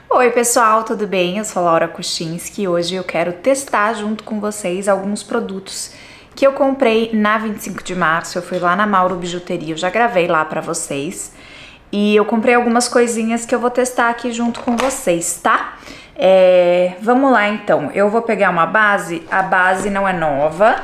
Oi pessoal, tudo bem? Eu sou a Laura Kuchinski e hoje eu quero testar junto com vocês alguns produtos que eu comprei na 25 de março. Eu fui lá na Mauro Bijuteria, eu já gravei lá pra vocês. E eu comprei algumas coisinhas que eu vou testar aqui junto com vocês, tá? Vamos lá então, eu vou pegar uma base, a base não é nova,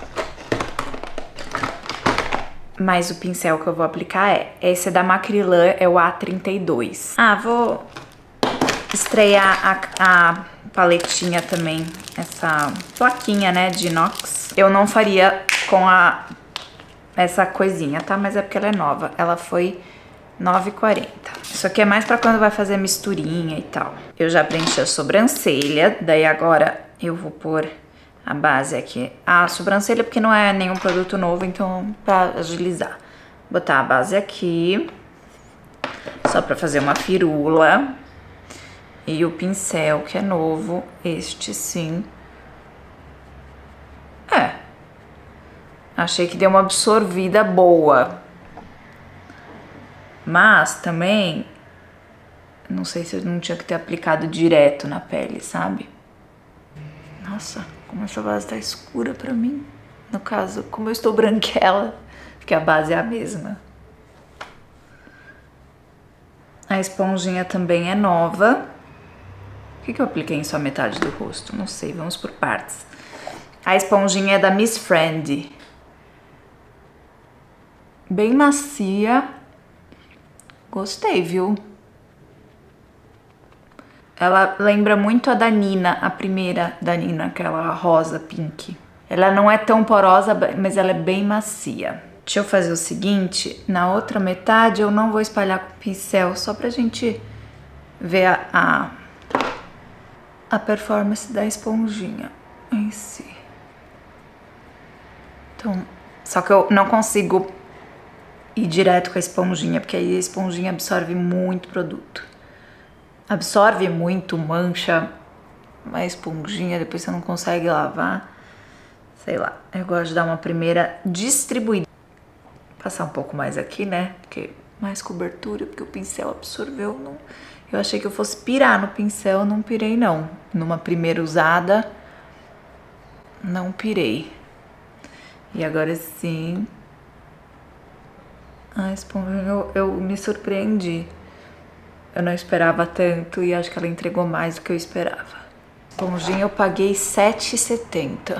mas o pincel que eu vou aplicar esse é da Macrylan, é o A32. Vou estrear a paletinha também, essa plaquinha, né, de inox. Eu não faria com essa coisinha, tá? Mas é porque ela é nova, ela foi R$9,40. Isso aqui é mais pra quando vai fazer misturinha e tal. Eu já preenchi a sobrancelha, daí agora eu vou pôr a base aqui. A sobrancelha porque não é nenhum produto novo, então pra agilizar. Botar a base aqui, só pra fazer uma firula. E o pincel, que é novo, este sim. Achei que deu uma absorvida boa. Mas também, não sei se eu não tinha que ter aplicado direto na pele, sabe? Nossa, como essa base tá escura pra mim. No caso, como eu estou branquela, porque a base é a mesma. A esponjinha também é nova. Por que eu apliquei em só metade do rosto? Não sei, vamos por partes. A esponjinha é da Miss Friend. Bem macia. Gostei, viu? Ela lembra muito a da Nina, a primeira da Nina, aquela rosa pink. Ela não é tão porosa, mas ela é bem macia. Deixa eu fazer o seguinte, na outra metade eu não vou espalhar com o pincel, só pra gente ver a performance da esponjinha em si. Então, só que eu não consigo ir direto com a esponjinha, porque aí a esponjinha absorve muito produto. Absorve muito, mancha a esponjinha, depois você não consegue lavar. Sei lá, eu gosto de dar uma primeira distribuída. Passar um pouco mais aqui, né? Porque mais cobertura, porque o pincel absorveu. Não... Eu achei que eu fosse pirar no pincel, não pirei não. Numa primeira usada, não pirei. E agora sim, a esponjinha eu me surpreendi. Eu não esperava tanto e acho que ela entregou mais do que eu esperava. Esponjinha eu paguei R$7,70.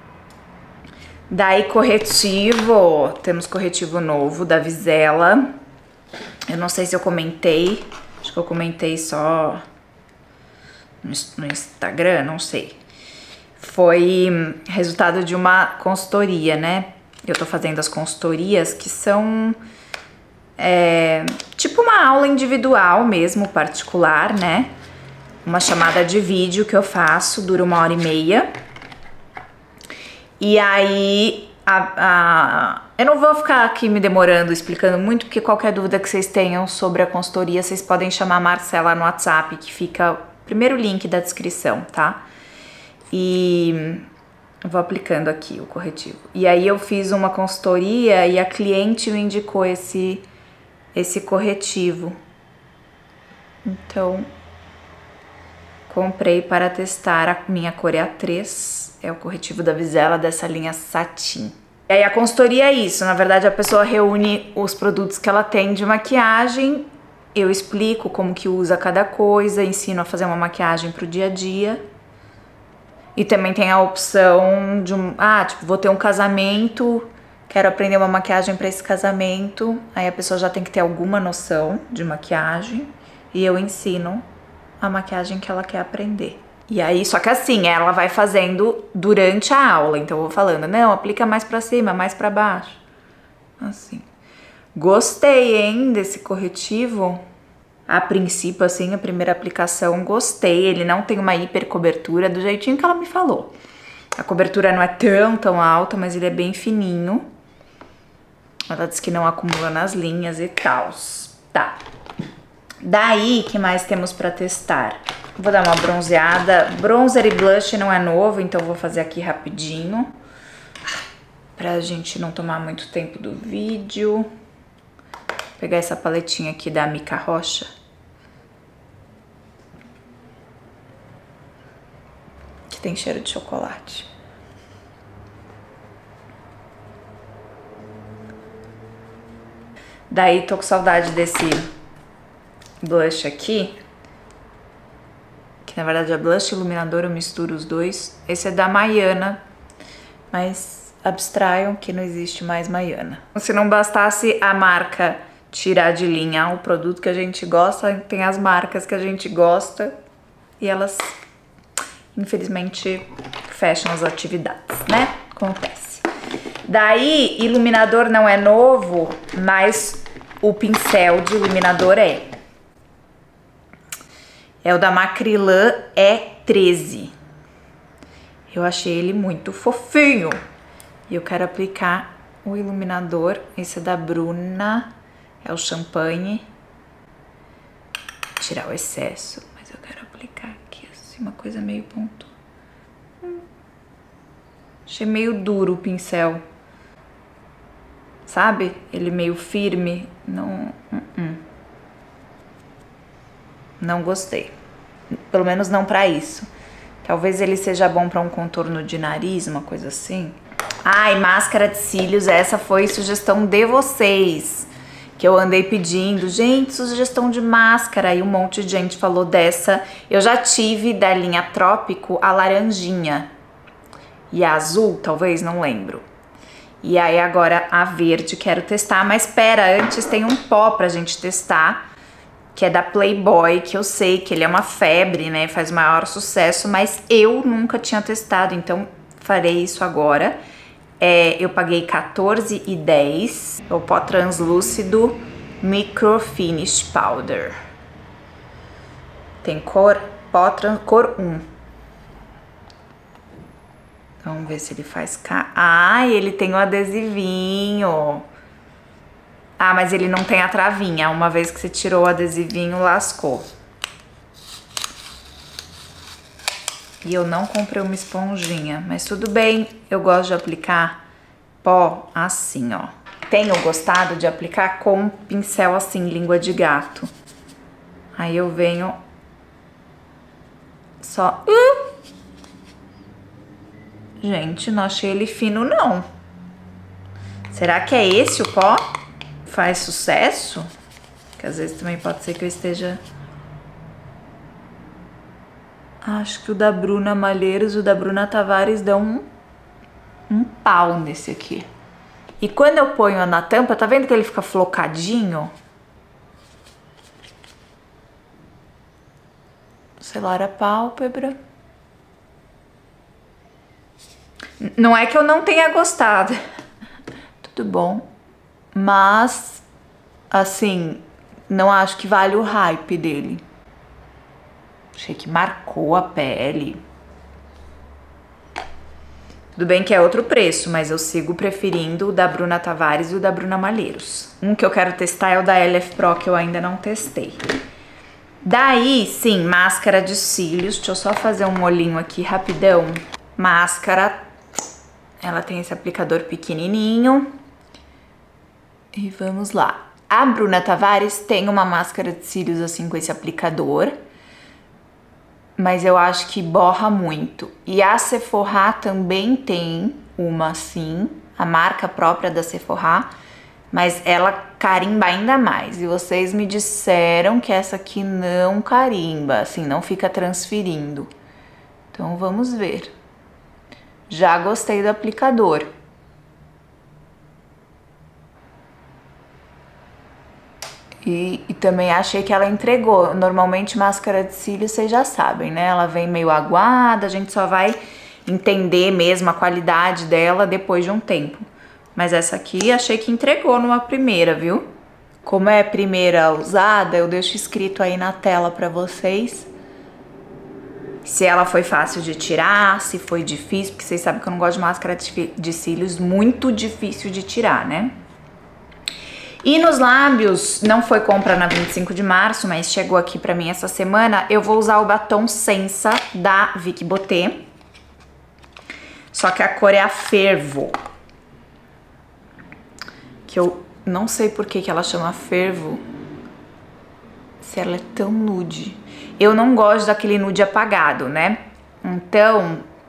Daí corretivo, temos corretivo novo da Vizela. Eu não sei se eu comentei, acho que eu comentei só no Instagram, não sei. Foi resultado de uma consultoria, né? Eu tô fazendo as consultorias que são tipo uma aula individual mesmo, particular, né? Uma chamada de vídeo que eu faço, dura 1h30. E aí, eu não vou ficar aqui me demorando, explicando muito, porque qualquer dúvida que vocês tenham sobre a consultoria, vocês podem chamar a Marcela no WhatsApp, que fica o primeiro link da descrição, tá? E eu vou aplicando aqui o corretivo. E aí eu fiz uma consultoria e a cliente me indicou esse corretivo. Então, comprei para testar, a minha cor é A3, é o corretivo da Vizela dessa linha Satin. E aí a consultoria é isso, na verdade a pessoa reúne os produtos que ela tem de maquiagem, eu explico como que usa cada coisa, ensino a fazer uma maquiagem pro dia a dia. E também tem a opção de tipo, vou ter um casamento, quero aprender uma maquiagem para esse casamento, aí a pessoa já tem que ter alguma noção de maquiagem e eu ensino a maquiagem que ela quer aprender. E aí, só que assim, ela vai fazendo durante a aula, então eu vou falando, não, aplica mais pra cima, mais pra baixo. Assim. Gostei, hein, desse corretivo. A princípio, assim, a primeira aplicação, gostei. Ele não tem uma hiper cobertura, do jeitinho que ela me falou. A cobertura não é tão alta, mas ele é bem fininho. Ela disse que não acumula nas linhas e tal. Tá. Daí, que mais temos pra testar? Vou dar uma bronzeada. Bronzer e blush não é novo, então vou fazer aqui rapidinho. Pra gente não tomar muito tempo do vídeo. Vou pegar essa paletinha aqui da Mica Rocha. tem cheiro de chocolate. Daí tô com saudade desse blush aqui, que na verdade é blush e iluminador, eu misturo os dois. Esse é da Maiana, mas abstraiam que não existe mais Maiana. Se não bastasse a marca tirar de linha o produto que a gente gosta, tem as marcas que a gente gosta e elas, infelizmente, fecham as atividades, né? Acontece. Daí, iluminador não é novo, mas o pincel de iluminador é. É o da Macrylan E13. Eu achei ele muito fofinho. E eu quero aplicar o iluminador. Esse é da Bruna. É o champanhe. Tirar o excesso. Mas eu quero aplicar aqui assim, uma coisa meio pontual. Achei meio duro o pincel. Sabe? Ele meio firme. Não gostei. Pelo menos não pra isso. Talvez ele seja bom pra um contorno de nariz, uma coisa assim. Ai, máscara de cílios. Essa foi sugestão de vocês. Que eu andei pedindo. Gente, sugestão de máscara. E um monte de gente falou dessa. Eu já tive da linha Trópico a laranjinha. E a azul, talvez, não lembro. E aí agora a verde quero testar, mas espera, antes tem um pó pra gente testar, que é da Playboy, que eu sei que ele é uma febre, né, faz o maior sucesso, mas eu nunca tinha testado, então farei isso agora. Eu paguei R$14,10, é o pó translúcido Micro Finish Powder. Tem cor, cor 1. Vamos ver se ele faz cá. Ah, ele tem o adesivinho. Ah, mas ele não tem a travinha. Uma vez que você tirou o adesivinho, lascou. E eu não comprei uma esponjinha. Mas tudo bem, eu gosto de aplicar pó assim, ó. Tenho gostado de aplicar com pincel assim, língua de gato. Aí eu venho só... Gente, não achei ele fino, não. Será que é esse o pó? Faz sucesso? Que às vezes também pode ser que eu esteja... Acho que o da Bruna Malheiros e o da Bruna Tavares dão um pau nesse aqui. E quando eu ponho na tampa, tá vendo que ele fica flocadinho? Selora a pálpebra. Não é que eu não tenha gostado, tudo bom, mas, assim, não acho que vale o hype dele. Achei que marcou a pele. Tudo bem que é outro preço, mas eu sigo preferindo o da Bruna Tavares e o da Bruna Malheiros. Um que eu quero testar é o da LF Pro, que eu ainda não testei. Daí, sim, máscara de cílios. Deixa eu só fazer um molhinho aqui rapidão. Máscara... Ela tem esse aplicador pequenininho. E vamos lá. A Bruna Tavares tem uma máscara de cílios assim com esse aplicador. Mas eu acho que borra muito. E a Sephora também tem uma assim. A marca própria da Sephora. Mas ela carimba ainda mais. E vocês me disseram que essa aqui não carimba. Assim, não fica transferindo. Então vamos ver. Já gostei do aplicador. E também achei que ela entregou. Normalmente máscara de cílios vocês já sabem, né? Ela vem meio aguada, a gente só vai entender mesmo a qualidade dela depois de um tempo. Mas essa aqui achei que entregou numa primeira, viu? Como é primeira usada, eu deixo escrito aí na tela pra vocês. Se ela foi fácil de tirar, se foi difícil, porque vocês sabem que eu não gosto de máscara de cílios muito difícil de tirar, né? E nos lábios, não foi compra na 25 de março, mas chegou aqui pra mim essa semana, eu vou usar o batom Sensa da Vicky Botté. Só que a cor é a Fervo. Que eu não sei por que ela chama Fervo, se ela é tão nude. Eu não gosto daquele nude apagado, né? Então,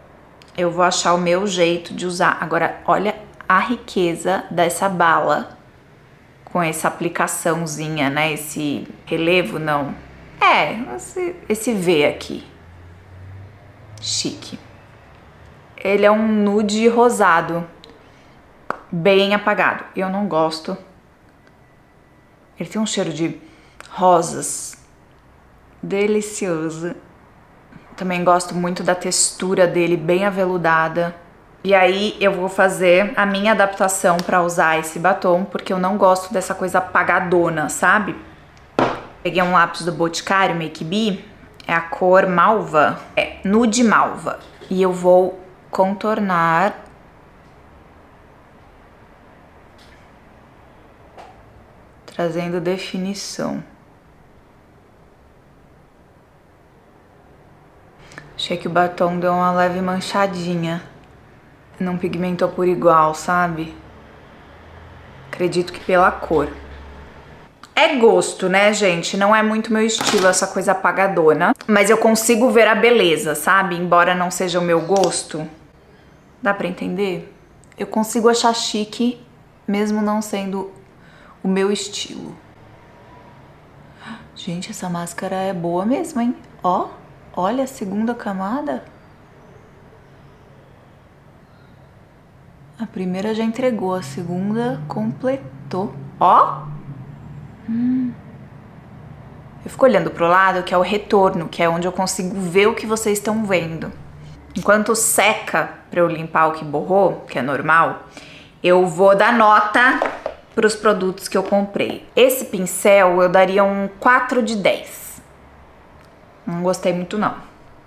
eu vou achar o meu jeito de usar. Agora, olha a riqueza dessa bala com essa aplicaçãozinha, né? Esse relevo, não. Esse V aqui. Chique. Ele é um nude rosado, bem apagado. Eu não gosto. Ele tem um cheiro de rosas. Delicioso. Também gosto muito da textura dele, bem aveludada. E aí eu vou fazer a minha adaptação pra usar esse batom, porque eu não gosto dessa coisa apagadona, sabe? Peguei um lápis do Boticário, Make Be, é a cor Malva, Nude Malva. E eu vou contornar trazendo definição. Achei que o batom deu uma leve manchadinha. Não pigmentou por igual, sabe? Acredito que pela cor. É gosto, né, gente? Não é muito meu estilo essa coisa apagadona. Mas eu consigo ver a beleza, sabe? Embora não seja o meu gosto. Dá pra entender? Eu consigo achar chique, mesmo não sendo o meu estilo. Gente, essa máscara é boa mesmo, hein? Ó, olha a segunda camada. A primeira já entregou, a segunda completou. Ó! Eu fico olhando pro lado, que é o retorno, que é onde eu consigo ver o que vocês estão vendo. Enquanto seca pra eu limpar o que borrou, que é normal, eu vou dar nota pros produtos que eu comprei. Esse pincel eu daria um 4 de 10. Não gostei muito, não.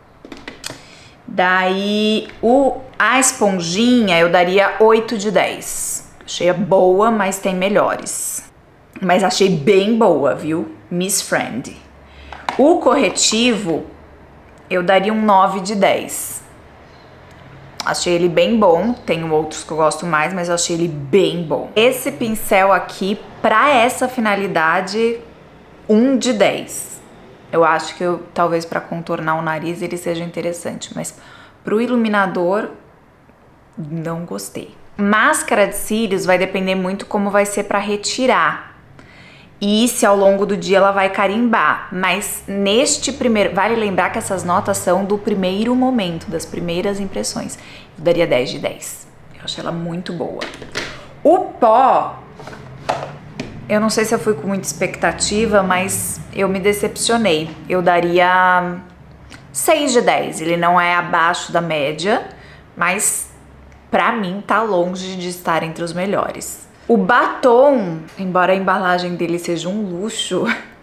Daí, a esponjinha eu daria 8 de 10. Achei boa, mas tem melhores. Mas achei bem boa, viu? Miss Friend. O corretivo eu daria um 9 de 10. Achei ele bem bom. Tenho outros que eu gosto mais, mas eu achei ele bem bom. Esse pincel aqui, pra essa finalidade, 1 de 10. Eu acho que talvez para contornar o nariz ele seja interessante, mas pro iluminador não gostei. Máscara de cílios vai depender muito como vai ser para retirar e se ao longo do dia ela vai carimbar, mas neste primeiro, vale lembrar que essas notas são do primeiro momento, das primeiras impressões. Eu daria 10 de 10. Eu achei ela muito boa. O pó, eu não sei se eu fui com muita expectativa, mas eu me decepcionei. Eu daria 6 de 10. Ele não é abaixo da média, mas pra mim tá longe de estar entre os melhores. O batom, embora a embalagem dele seja um luxo,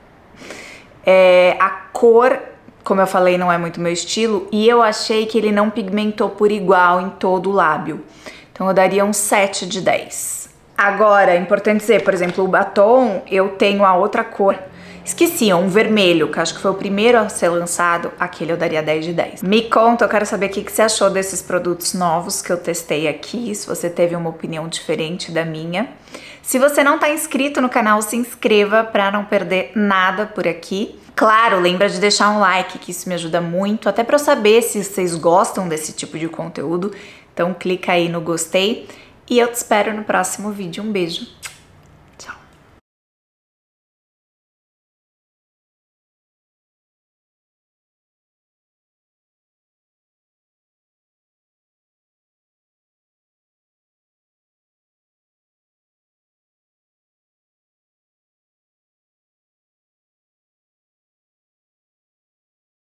a cor, como eu falei, não é muito meu estilo, e eu achei que ele não pigmentou por igual em todo o lábio. Então eu daria um 7 de 10. Agora, é importante dizer, por exemplo, o batom, eu tenho a outra cor. Esqueci, um vermelho, que acho que foi o primeiro a ser lançado. Aquele eu daria 10 de 10. Me conta, eu quero saber o que você achou desses produtos novos que eu testei aqui. Se você teve uma opinião diferente da minha. Se você não tá inscrito no canal, se inscreva para não perder nada por aqui. Claro, lembra de deixar um like, que isso me ajuda muito. Até para eu saber se vocês gostam desse tipo de conteúdo. Então clica aí no gostei. E eu te espero no próximo vídeo. Um beijo!